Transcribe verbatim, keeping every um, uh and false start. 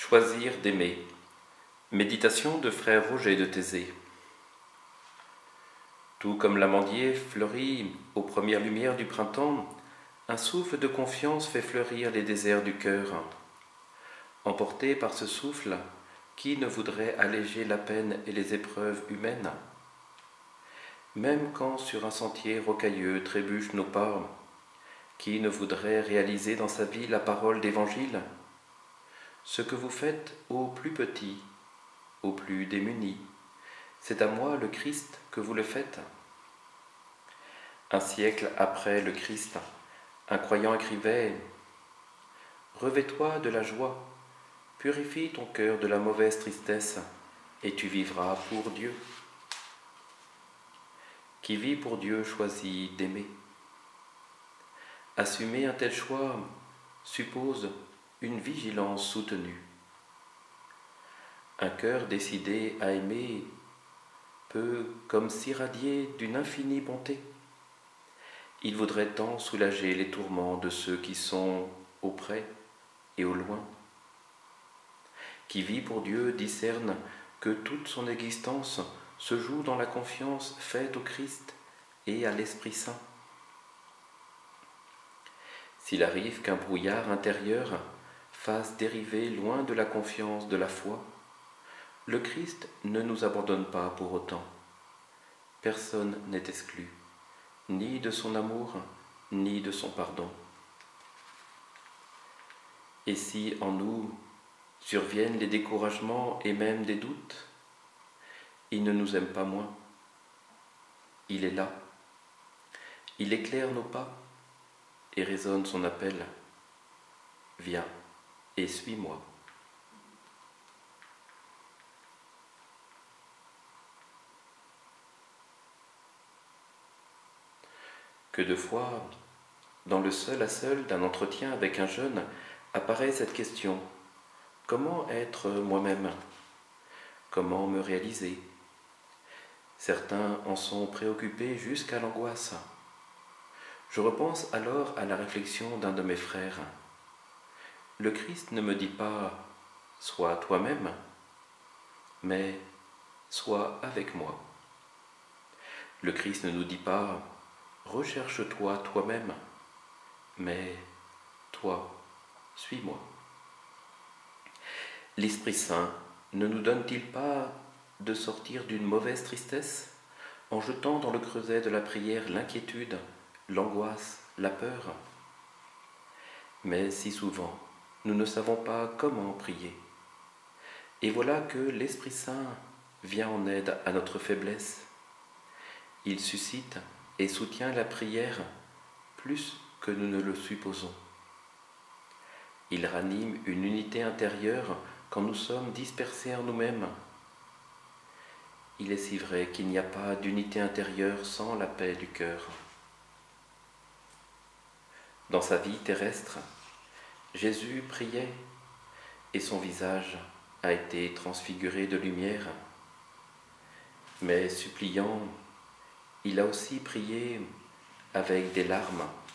Choisir d'aimer. Méditation de frère Roger de Thésée. Tout comme l'amandier fleurit aux premières lumières du printemps, un souffle de confiance fait fleurir les déserts du cœur. Emporté par ce souffle, qui ne voudrait alléger la peine et les épreuves humaines? Même quand sur un sentier rocailleux trébuchent nos pas, qui ne voudrait réaliser dans sa vie la parole d'Évangile? Ce que vous faites aux plus petits, aux plus démunis, c'est à moi le Christ que vous le faites. Un siècle après le Christ, un croyant écrivait « Revêt-toi de la joie, purifie ton cœur de la mauvaise tristesse, et tu vivras pour Dieu. » Qui vit pour Dieu choisit d'aimer. Assumer un tel choix suppose une vigilance soutenue. Un cœur décidé à aimer peut comme s'irradier d'une infinie bonté. Il voudrait tant soulager les tourments de ceux qui sont auprès et au loin. Qui vit pour Dieu discerne que toute son existence se joue dans la confiance faite au Christ et à l'Esprit Saint. S'il arrive qu'un brouillard intérieur fasse dériver loin de la confiance de la foi, le Christ ne nous abandonne pas pour autant. Personne n'est exclu, ni de son amour, ni de son pardon. Et si en nous surviennent les découragements et même des doutes, il ne nous aime pas moins. Il est là. Il éclaire nos pas et résonne son appel. Viens et suis-moi. Que de fois, dans le seul à seul d'un entretien avec un jeune, apparaît cette question: comment être moi-même? Comment me réaliser? Certains en sont préoccupés jusqu'à l'angoisse. Je repense alors à la réflexion d'un de mes frères. Le Christ ne me dit pas « sois toi-même », mais « sois avec moi ». Le Christ ne nous dit pas « recherche-toi toi-même », mais « toi, suis-moi ». L'Esprit Saint ne nous donne-t-il pas de sortir d'une mauvaise tristesse en jetant dans le creuset de la prière l'inquiétude, l'angoisse, la peur? Mais si souvent, nous ne savons pas comment prier. Et voilà que l'Esprit Saint vient en aide à notre faiblesse. Il suscite et soutient la prière plus que nous ne le supposons. Il ranime une unité intérieure quand nous sommes dispersés en nous-mêmes. Il est si vrai qu'il n'y a pas d'unité intérieure sans la paix du cœur. Dans sa vie terrestre, Jésus priait et son visage a été transfiguré de lumière. Mais suppliant, il a aussi prié avec des larmes